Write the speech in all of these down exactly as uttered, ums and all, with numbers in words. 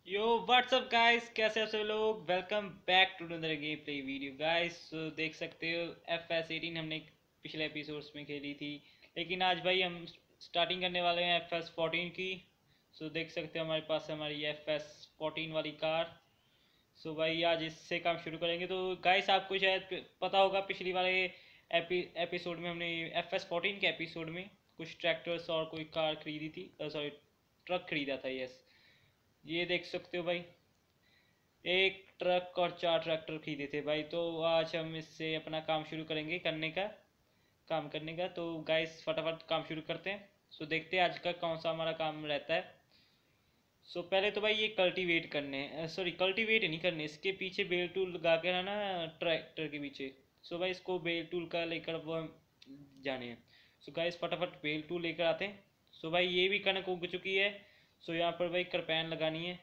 यो WhatsApp guys, कैसे आप सब लोग। Welcome back to another game play video guys. so, देख सकते हो एफ एस एटीन हमने पिछले एपिसोड्स में खेली थी, लेकिन आज भाई हम स्टार्टिंग करने वाले हैं एफ एस फोर्टीन की। सो so, देख सकते हो हमारे पास है हमारी एफ एस फोर्टीन वाली कार। सो so, भाई आज इससे काम शुरू करेंगे। तो गाइस आपको शायद पता होगा पिछली वाले एपि एपिसोड में हमने एफ एस फोर्टीन के एपिसोड में कुछ ट्रैक्टर्स और कोई कार खरीदी थी, सॉरी ट्रक खरीदा था। यस, ये देख सकते हो भाई, एक ट्रक और चार ट्रैक्टर खरीदे थे भाई। तो आज हम इससे अपना काम शुरू करेंगे करने का काम करने का। तो गाइस फटाफट काम शुरू करते हैं। सो देखते हैं आज का कौन सा हमारा काम रहता है। सो पहले तो भाई ये कल्टीवेट करने हैं, सॉरी कल्टीवेट नहीं करने, इसके पीछे बेल टूल लगा के है ना, ट्रैक्टर के पीछे। सो भाई इसको बेल टूल का लेकर वो जाने हैं। सो गाइस फटाफट बेल टूल लेकर आते हैं। सो भाई ये भी कनक उग चुकी है। सो यहाँ पर भाई करपैन लगानी है।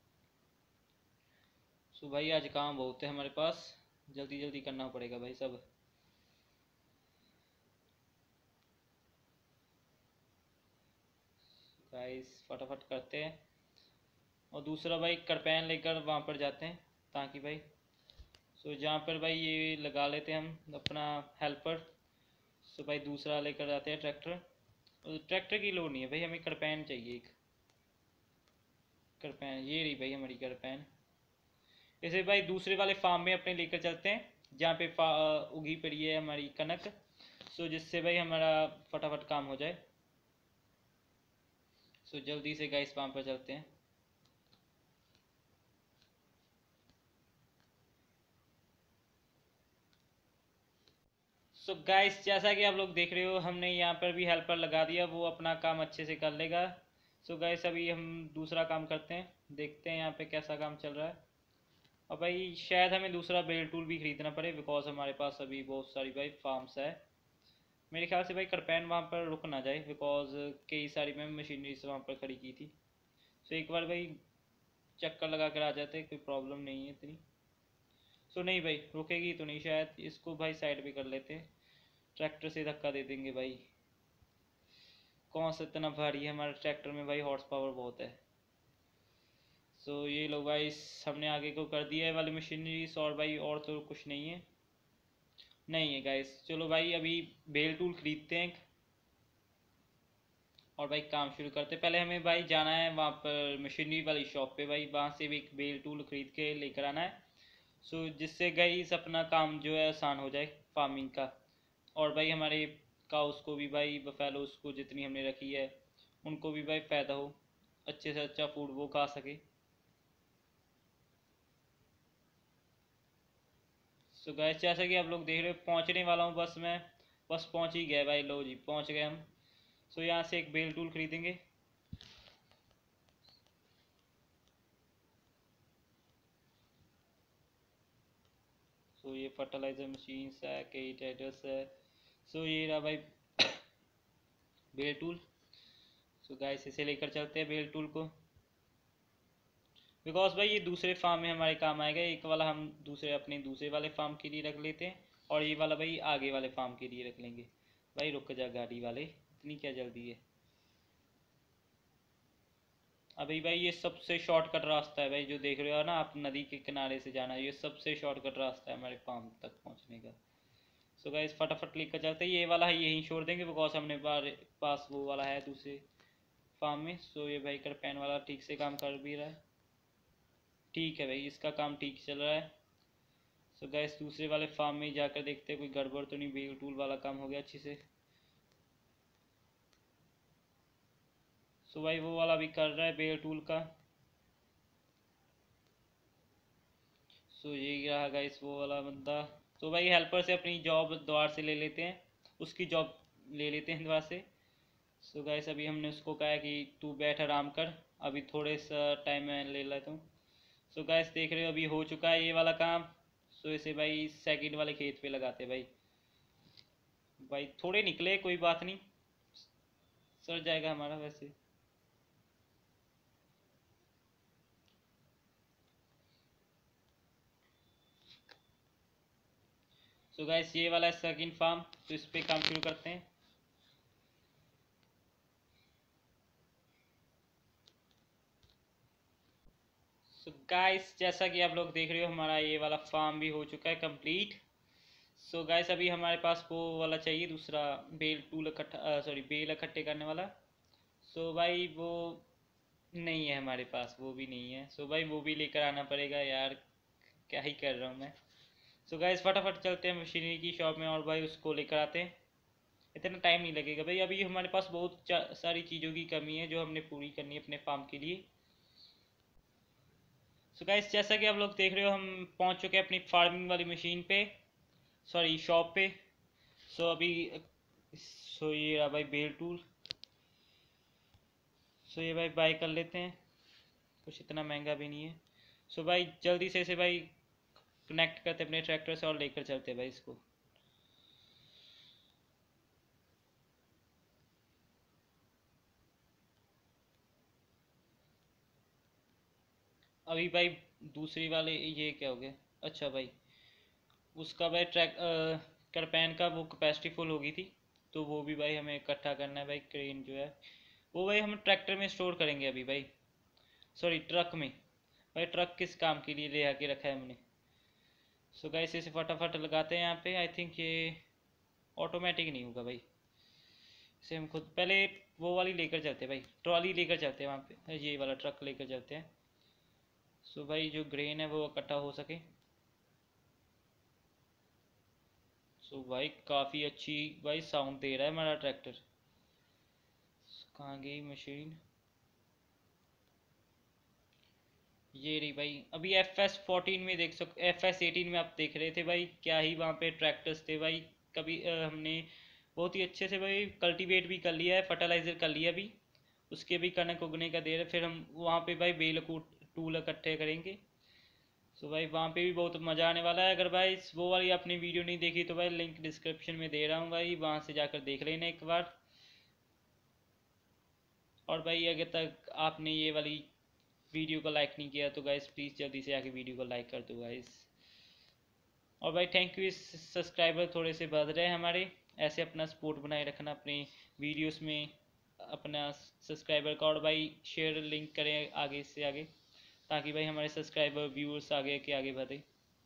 सो भाई आज काम बहुत है हमारे पास, जल्दी जल्दी करना पड़ेगा भाई सब। गाइस फटाफट करते हैं। और दूसरा भाई करपैन लेकर वहाँ पर जाते हैं ताकि भाई, सो जहाँ पर भाई ये लगा लेते हैं हम अपना हेल्पर। सो भाई दूसरा लेकर जाते हैं ट्रैक्टर। ट्रैक्टर की लोड नहीं है भाई, हमें करपैन चाहिए एक। करपैन ये रही भाई हमारी करपैन। इसे भाई दूसरे वाले फार्म में अपने लेकर चलते हैं जहाँ पे उगी पड़ी है हमारी कनक। सो जिससे भाई हमारा फटाफट काम हो जाए। सो जल्दी से गाइस फार्म पर चलते हैं। सो गाइस जैसा कि आप लोग देख रहे हो, हमने यहाँ पर भी हेल्पर लगा दिया, वो अपना काम अच्छे से कर लेगा। सो गाइस अभी हम दूसरा काम करते हैं, देखते हैं यहाँ पे कैसा काम चल रहा है। और भाई शायद हमें दूसरा बेल टूल भी खरीदना पड़े, बिकॉज हमारे पास अभी बहुत सारी भाई फार्म्स है। मेरे ख्याल से भाई करपैन वहाँ पर रुक ना जाए, बिकॉज कई सारी मैं मशीनरीज वहाँ पर खड़ी की थी। सो एक बार भाई चक्कर लगा कर आ जाते, कोई प्रॉब्लम नहीं है इतनी। सो नहीं भाई रुकेगी तो नहीं शायद, इसको भाई साइड पे कर लेते, ट्रैक्टर से धक्का दे देंगे भाई। कौन सा इतना भारी है हमारे ट्रैक्टर में भाई, हॉर्स पावर बहुत है। सो ये लोग भाई हमने आगे को कर दिया है वाली मशीनरीज, और भाई और तो कुछ नहीं है, नहीं है गाइस। चलो भाई अभी बेल टूल खरीदते हैं और भाई काम शुरू करते हैं। पहले हमें भाई जाना है वहाँ पर मशीनरी वाली शॉप पे भाई, वहाँ से भी एक बेल टूल खरीद के लेकर आना है। सो जिससे गाइस अपना काम जो है आसान हो जाए फार्मिंग का। और भाई हमारे काउस को भी भाई, बफेलोस को जितनी हमने रखी है उनको भी भाई फ़ायदा हो, अच्छे से अच्छा फूड वो खा सके। सो गाइस जैसा कि आप लोग देख रहे हो, पहुंचने वाला हूँ बस मैं, बस पहुंच ही गए भाई, लो जी पहुंच गए हम। सो यहाँ से एक बेल टूल खरीदेंगे। सो ये फर्टिलाइजर मशीन्स है, कई ट्रेडर्स है। सो ये रहा भाई बेल टूल। सो गाइस इसे लेकर चलते हैं बेल टूल को, बिकॉज भाई ये दूसरे फार्म में हमारे काम आएगा। एक वाला हम दूसरे अपने दूसरे वाले फार्म के लिए रख लेते हैं, और ये वाला भाई आगे वाले फार्म के लिए रख लेंगे। भाई रुक जा गाड़ी वाले, इतनी क्या जल्दी है। अभी भाई ये सबसे शॉर्टकट रास्ता है भाई, जो देख रहे हो ना आप, नदी के किनारे से जाना, ये सबसे शॉर्टकट रास्ता है हमारे फार्म तक पहुंचने का। सो गाइस फटाफट लेकर चलते हैं, ये वाला है यहीं छोड़ देंगे, बिकॉज हमने बार पास वो वाला है दूसरे फार्म में। सो ये भाई करपैन वाला ठीक से काम कर भी रहा है, ठीक है भाई इसका काम ठीक चल रहा है। सो गैस दूसरे वाले फार्म में जाकर देखते हैं कोई गड़बड़ तो नहीं, बेल टूल वाला काम हो गया अच्छे से। सो भाई वो वाला भी कर रहा है बेल टूल का। सो ये रहा गाइस वो वाला बंदा। तो भाई हेल्पर से अपनी जॉब दोबारा से ले लेते हैं, उसकी जॉब ले लेते हैं दोबारा से। सो गाइस अभी हमने उसको कहा कि तू बैठ आराम कर, अभी थोड़े सा टाइम मैं ले लेता हूँ। सो गाइस देख रहे हो अभी हो चुका है ये वाला काम। सो इसे भाई सेकंड वाले खेत पे लगाते भाई। भाई थोड़े निकले, कोई बात नहीं, सर जाएगा हमारा वैसे। सो गाइस ये वाला है सेकंड फार्म, तो इस पे काम शुरू करते हैं। सो गाइस जैसा कि आप लोग देख रहे हो हमारा ये वाला फार्म भी हो चुका है कंप्लीट। सो so गाइस अभी हमारे पास वो वाला चाहिए दूसरा बेल टूल इकट्ठा सॉरी बेल इकट्ठे करने वाला। सो so भाई वो नहीं है हमारे पास, वो भी नहीं है। सो so भाई वो भी लेकर आना पड़ेगा यार, क्या ही कर रहा हूँ मैं। सो so गाइस फटाफट चलते हैं मशीनरी की शॉप में और भाई उसको लेकर आते हैं। इतना टाइम नहीं लगेगा भाई, अभी हमारे पास बहुत सारी चीज़ों की कमी है जो हमने पूरी करनी है अपने फार्म के लिए। सो so गाइस जैसा कि आप लोग देख रहे हो हम पहुंच चुके हैं अपनी फार्मिंग वाली मशीन पे, सॉरी शॉप पे। सो so अभी सो so ये रहा भाई बेल टूल। सो so ये भाई बाय कर लेते हैं, कुछ इतना महंगा भी नहीं है। सो so भाई जल्दी से इसे भाई कनेक्ट करते अपने ट्रैक्टर से और लेकर चलते भाई इसको। अभी भाई दूसरी वाले ये क्या हो गया, अच्छा भाई उसका भाई ट्रैक करपैन का वो कैपेसिटी फुल हो गई थी, तो वो भी भाई हमें इकट्ठा करना है भाई। क्रेन जो है वो भाई हम ट्रैक्टर में स्टोर करेंगे अभी भाई, सॉरी ट्रक में। भाई ट्रक किस काम के लिए ले आके रखा है हमने। सो गाइस इसे फटाफट लगाते हैं यहाँ पे। आई थिंक ये ऑटोमेटिक नहीं होगा भाई, इसे हम खुद पहले वो वाली लेकर चलते हैं भाई, ट्रॉली लेकर चलते हैं वहाँ पे, ये वाला ट्रक लेकर चलते हैं। सो भाई जो ग्रेन है वो इकट्ठा हो सके। सो भाई काफ़ी अच्छी भाई साउंड दे रहा है हमारा ट्रैक्टर। कहाँ गई मशीन, ये रही भाई। अभी एफ एस फोर्टीन में देख सक एफ एस एटीन में आप देख रहे थे भाई, क्या ही वहाँ पे ट्रैक्टर्स थे भाई। कभी अ, हमने बहुत ही अच्छे से भाई कल्टीवेट भी कर लिया है, फर्टिलाइज़र कर लिया अभी, उसके भी कनक उगने का देर है। फिर हम वहाँ पे भाई बेल को टूल इकट्ठे करेंगे। सो भाई वहाँ पे भी बहुत मज़ा आने वाला है। अगर भाई वो वाली आपने वीडियो नहीं देखी तो भाई लिंक डिस्क्रिप्शन में दे रहा हूँ भाई, वहाँ से जाकर देख लेना एक बार। और भाई अगर तक आपने ये वाली वीडियो को लाइक नहीं किया तो गाइस प्लीज़ जल्दी से आके वीडियो को लाइक कर दो गाइस। और भाई थैंक यू, इस सब्सक्राइबर थोड़े से बढ़ रहे हैं हमारे, ऐसे अपना सपोर्ट बनाए रखना अपने वीडियोस में अपना सब्सक्राइबर का। और भाई शेयर लिंक करें आगे से आगे, ताकि भाई हमारे सब्सक्राइबर व्यूअर्स आगे के आगे बढ़े।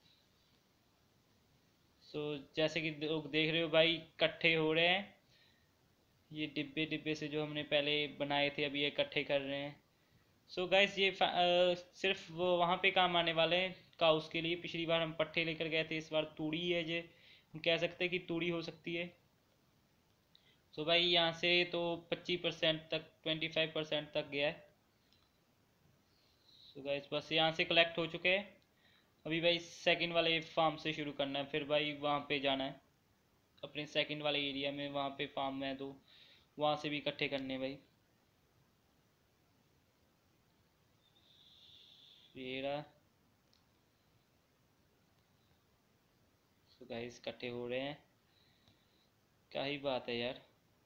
सो जैसे कि लोग देख रहे हो भाई इकट्ठे हो रहे हैं, ये डिब्बे डिब्बे से जो हमने पहले बनाए थे अभी ये इकट्ठे कर रहे हैं। सो so गाइस ये आ, सिर्फ वो वहाँ पे काम आने वाले हैं काउस के लिए। पिछली बार हम पट्ठे लेकर गए थे, इस बार तूड़ी है, ये हम कह सकते हैं कि तूड़ी हो सकती है। सो so भाई यहाँ से तो पच्चीस परसेंट तक ट्वेंटी फाइव परसेंट तक गया है। सो so गाइस बस यहाँ से कलेक्ट हो चुके हैं। अभी भाई सेकंड वाले फार्म से शुरू करना है, फिर भाई वहाँ पे जाना है अपने सेकंड वाले एरिया में, वहाँ पे फार्म है तो वहाँ से भी इकट्ठे करने हैं भाई। ये रहा। सो गाइस इकट्ठे हो रहे हैं, क्या ही बात है यार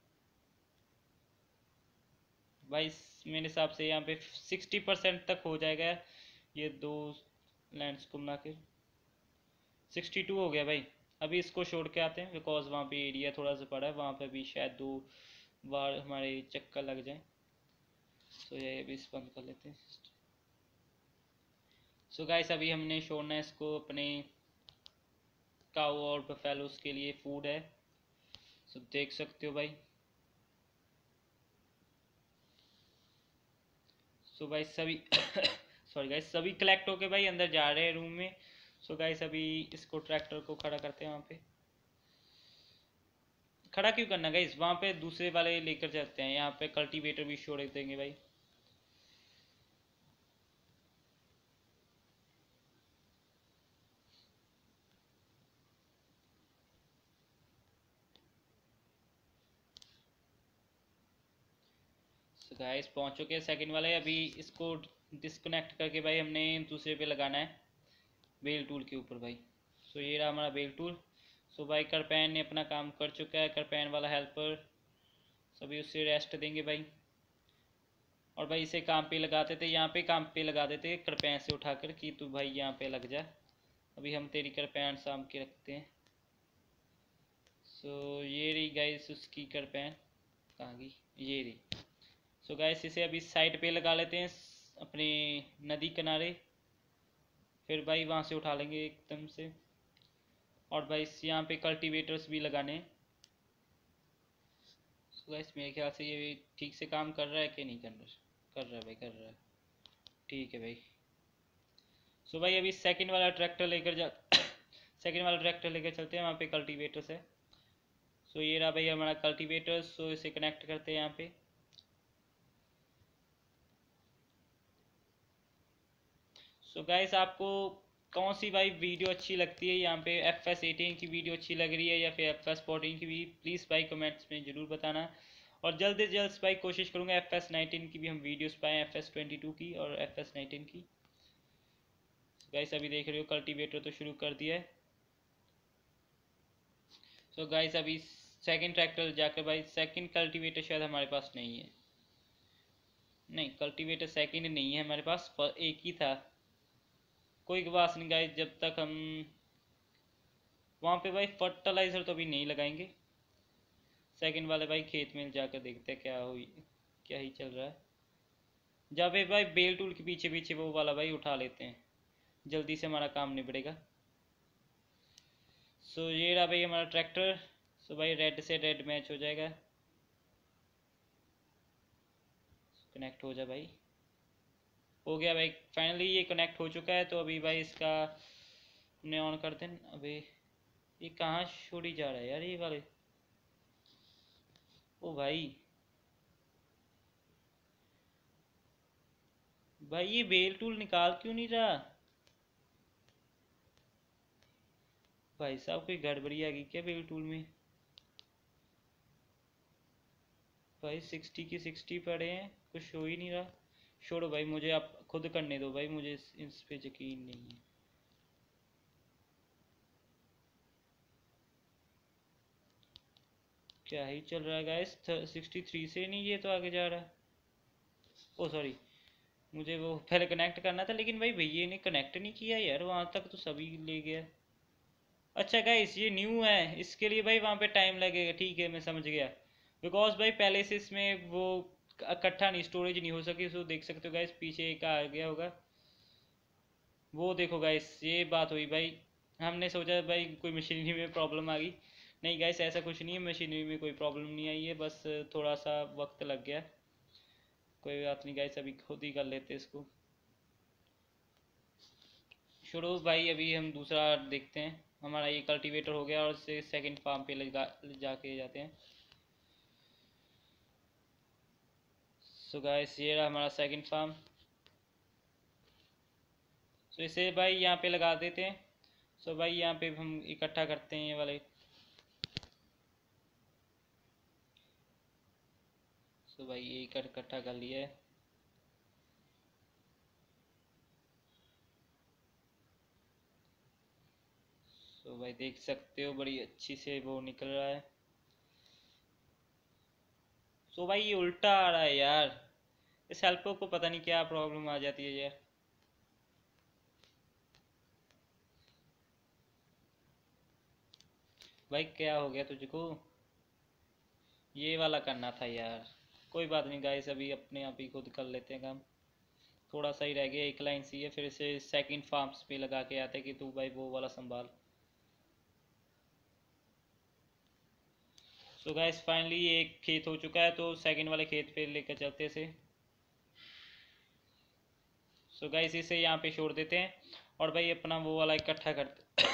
भाई। मेरे हिसाब से यहाँ पे सिक्सटी परसेंट तक हो जाएगा ये दो लैंड्स को मिला के। सिक्सटी टू हो गया भाई। अभी इसको छोड़ के आते हैं बिकॉज वहाँ पे एरिया थोड़ा सा बड़ा है, वहाँ पे भी शायद दो बार हमारे चक्कर लग जाए। सो ये अभी इस बंद कर लेते हैं। सो गाइस अभी हमने छोड़ना है इसको अपने काऊ और बफेलोस के लिए फूड है। सो देख सकते हो भाई। सो भाई सभी सॉरी गाइस सभी कलेक्ट होके भाई अंदर जा रहे हैं रूम में। सो गाइस अभी इसको ट्रैक्टर को खड़ा करते हैं वहाँ पे। खड़ा क्यों करना गाइस, वहाँ पे दूसरे वाले लेकर चलते हैं, यहाँ पे कल्टीवेटर भी छोड़ देंगे भाई। सो गाइस पहुँच चुके हैं सेकंड वाले। अभी इसको डिस्कनेक्ट करके भाई हमने दूसरे पे लगाना है बेल टूल के ऊपर भाई। सो ये रहा हमारा बेल टूल। सो भाई करपैन ने अपना काम कर चुका है, करपैन वाला हेल्पर। सभी उससे रेस्ट देंगे भाई। और भाई इसे काम पे लगाते थे, यहाँ पे काम पे लगा देते करपैन से उठाकर कि तू भाई यहाँ पे लग जा। अभी हम तेरी करपैन साम के रखते हैं। सो ये रही गाइस उसकी करपैन, कहाँ गई, ये रही। सो गाइस इसे अभी साइड पे लगा लेते हैं अपने नदी किनारे। फिर भाई वहाँ से उठा लेंगे एकदम से। और भाई यहाँ पे कल्टीवेटर्स भी लगाने हैं। तो गाइस मेरे ख्याल से ये ठीक से काम कर रहा है कि नहीं कर रहा? कर रहा है भाई, कर रहा है। ठीक है भाई। सो भाई अभी सेकंड वाला ट्रैक्टर लेकर जा सेकंड वाला ट्रैक्टर लेकर चलते हैं, वहाँ पे कल्टीवेटर्स है। सो ये रहा भाई हमारा कल्टीवेटर। सो इसे कनेक्ट करते हैं यहाँ पे। सो गाइस आपको कौन सी भाई वीडियो अच्छी लगती है, यहाँ पे एफ एस एटीन की वीडियो अच्छी लग रही है या फिर एफ एस फोर्टीन की भी, प्लीज़ भाई कमेंट्स में ज़रूर बताना। और जल्द से जल्द भाई कोशिश करूँगा एफ एस नाइनटीन की भी हम वीडियोस पाएँ, एफ एस ट्वेंटी टू की और एफ एस नाइनटीन की। गाइस अभी देख रहे हो कल्टीवेटर तो शुरू कर दिया है। सो गाइस अभी सेकंड ट्रैक्टर जाकर भाई, सेकंड कल्टीवेटर शायद हमारे पास नहीं है। नहीं, कल्टीवेटर सेकंड नहीं है हमारे पास, एक ही था। कोई बात नहीं गाइस, जब तक हम वहाँ पे भाई फर्टिलाइज़र तो भी नहीं लगाएंगे। सेकंड वाले भाई खेत में जाकर देखते हैं क्या हुई, क्या ही चल रहा है। जहाँ पे भाई बेल टूल के पीछे पीछे वो वाला भाई उठा लेते हैं, जल्दी से हमारा काम निबड़ेगा। सो ये रहा भाई हमारा ट्रैक्टर। सो भाई रेड से रेड मैच हो जाएगा। कनेक्ट हो जा भाई। हो गया भाई, फाइनली ये कनेक्ट हो चुका है। तो अभी भाई इसका हमने ऑन कर दें। अभी ये कहाँ छोड़ी जा रहा है यार ये वाले। ओ भाई भाई ये बेल टूल निकाल क्यों नहीं रहा? भाई साहब कोई गड़बड़ी आ गई क्या बेल टूल में? भाई सिक्सटी की सिक्सटी पड़े हैं, कुछ हो ही नहीं रहा। छोड़ो भाई, मुझे आप खुद करने दो भाई, मुझे इस, इस पे यकीन नहीं है। क्या ही चल रहा है गाइस, सिक्सटी थ्री से नहीं ये तो आगे जा रहा है। ओ सॉरी, मुझे वो पहले कनेक्ट करना था, लेकिन भाई भैया ने कनेक्ट नहीं किया यार, वहाँ तक तो सभी ले गया। अच्छा गाइस ये न्यू है, इसके लिए भाई वहाँ पे टाइम लगेगा। ठीक है मैं समझ गया, बिकॉज भाई पहले से इसमें वो इकट्ठा नहीं, स्टोरेज नहीं हो सकी। सो देख सकते हो गाइस पीछे एक आ गया होगा, वो देखो गाइस ये बात हुई भाई। हमने सोचा भाई कोई मशीनरी में प्रॉब्लम आ गई, नहीं गाइस ऐसा कुछ नहीं है, मशीनरी में कोई प्रॉब्लम नहीं आई है, बस थोड़ा सा वक्त लग गया। कोई बात नहीं गाइस, अभी खुद ही कर लेते इसको शुरू। भाई अभी हम दूसरा देखते हैं। हमारा ये कल्टीवेटर हो गया और इससे सेकंड फार्म पे लगा जाके जाते हैं। सो गाइस ये रहा हमारा सेकंड फार्म। सो इसे भाई यहाँ पे लगा देते हैं। सो भाई यहाँ पे हम इकट्ठा करते हैं ये वाले। सो भाई ये इकट्ठा कर लिया है। सो भाई देख सकते हो बड़ी अच्छी से वो निकल रहा है। सो भाई ये उल्टा आ रहा है यार, इस हेल्पर को पता नहीं क्या प्रॉब्लम आ जाती है यार। भाई क्या हो गया तुझको? ये वाला करना था यार। कोई बात नहीं गाइस, अभी अपने आप ही खुद कर लेते हैं काम। थोड़ा सा ही रह गया, एक लाइन सी है, फिर इसे सेकंड फार्म्स पे लगा के आते कि तू भाई वो वाला संभाल। सो गाइस फाइनली ये एक खेत हो चुका है, तो सेकंड वाले खेत पे लेकर चलते से। सो गाइस इसे यहाँ पे छोड़ देते हैं और भाई अपना वो वाला इकट्ठा करते।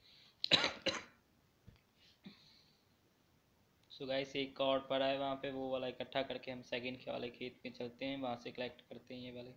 सो गाइस एक और पड़ा है वहाँ पे, वो वाला इकट्ठा करके हम सेकंड के वाले खेत में चलते हैं, वहाँ से कलेक्ट करते हैं ये वाले।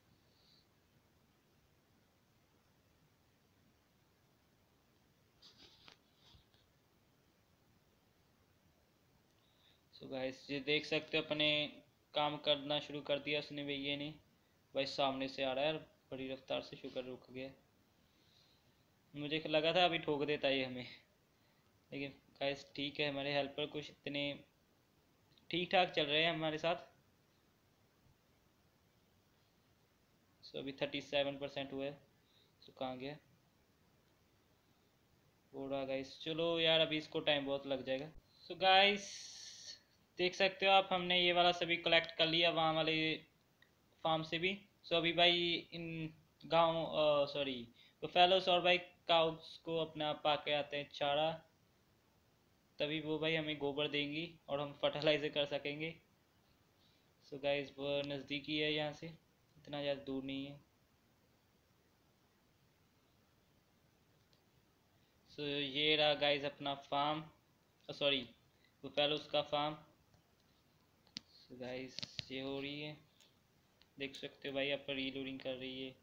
सो गाइस ये देख सकते हो अपने काम करना शुरू कर दिया उसने भैया ने। भाई सामने से आ रहा है बड़ी रफ्तार से, शुक्र रुक गया। मुझे लगा था अभी ठोक देता ये हमें, लेकिन गाइस ठीक है, हमारे हेल्पर कुछ इतने ठीक ठाक चल रहे हैं हमारे साथ। सो अभी थर्टी सेवन परसेंट हुआ है। सो कहाँ गया बोड़ा गाइस, चलो यार अभी इसको टाइम बहुत लग जाएगा। सो गाइस देख सकते हो आप, हमने ये वाला सभी कलेक्ट कर लिया वहाँ वाले फार्म से भी। सो अभी भाई इन गांव सॉरी तो फैलोस और भाई काउस को अपना पाके आते हैं चारा, तभी वो भाई हमें गोबर देंगी और हम फर्टिलाइजर कर सकेंगे। सो गाइस वो नज़दीकी है यहाँ से, इतना ज़्यादा दूर नहीं है। सो ये रहा गाइस अपना फार्म, सॉरी वो फैलोस का फार्म। सो गाइस ये हो रही है, देख सकते हो भाई यहाँ पर रीलोडिंग कर रही है।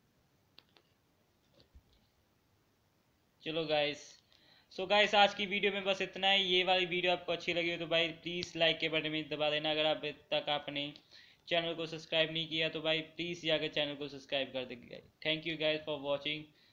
चलो गाइस, सो गाइस आज की वीडियो में बस इतना ही। ये वाली वीडियो आपको अच्छी लगी हो तो भाई प्लीज़ लाइक के बटन में दबा देना। अगर अब तक आपने चैनल को सब्सक्राइब नहीं किया तो भाई प्लीज़ जाकर चैनल को सब्सक्राइब कर देंगे। Thank you guys for watching.